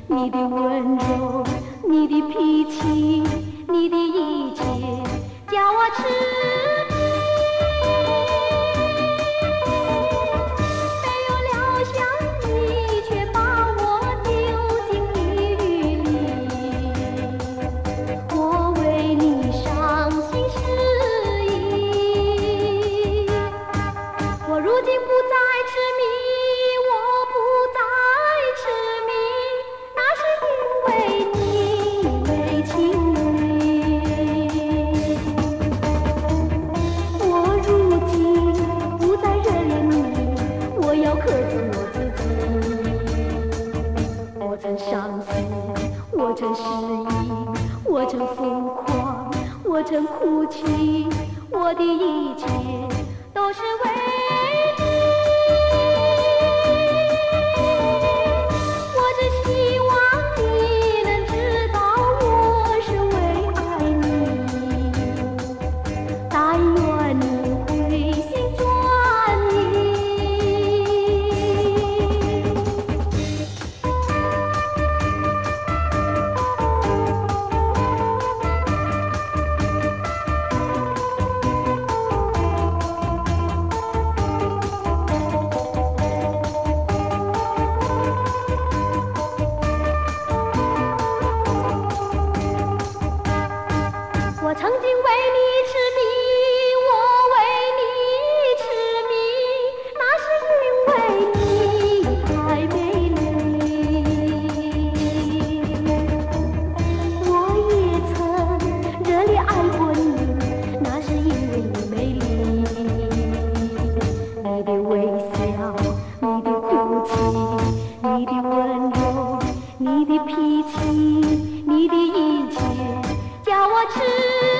你的温柔，你的脾气，你的一切，叫我痴迷。没有料想你却把我丢进地狱里，我为你伤心失意。我如今不再痴迷，我不再痴迷，那是因为你没情理。我如今不再热恋你，我要克制我自己。我曾伤心，我曾失意，我曾疯狂，我曾哭泣，我的一切都是为你。我只希望你能知道我是为爱你，但愿你回心转意。我曾经为你痴迷，我为你痴迷，那是因为你太美丽。我也曾热烈爱过你，那是因为你美丽。你的微笑，你的哭泣，你的温柔，你的脾气，你的一切，叫我痴。